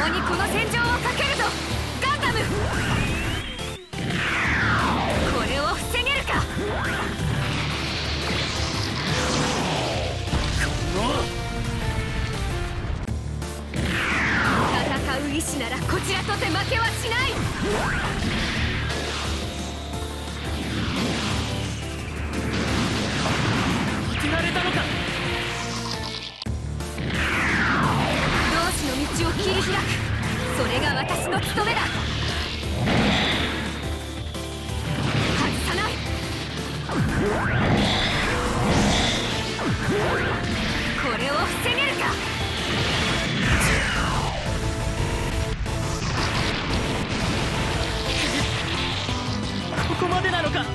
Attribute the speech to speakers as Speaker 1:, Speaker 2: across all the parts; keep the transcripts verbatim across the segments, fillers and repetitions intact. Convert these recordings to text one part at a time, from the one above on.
Speaker 1: 共にこの戦場をかけるぞガンダム。これを防げるか。戦う意志ならこちらとて負けはしない。当てられたのか。同志の道を切り開く、それが私の務めだ。外さない。これを防げるか。ここまでなのか。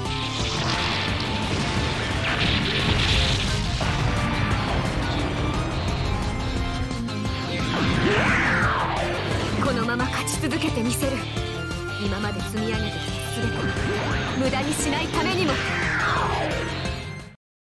Speaker 1: このまま勝ち続けてみせる。今まで積み上げてきた全て無駄にしないためにも。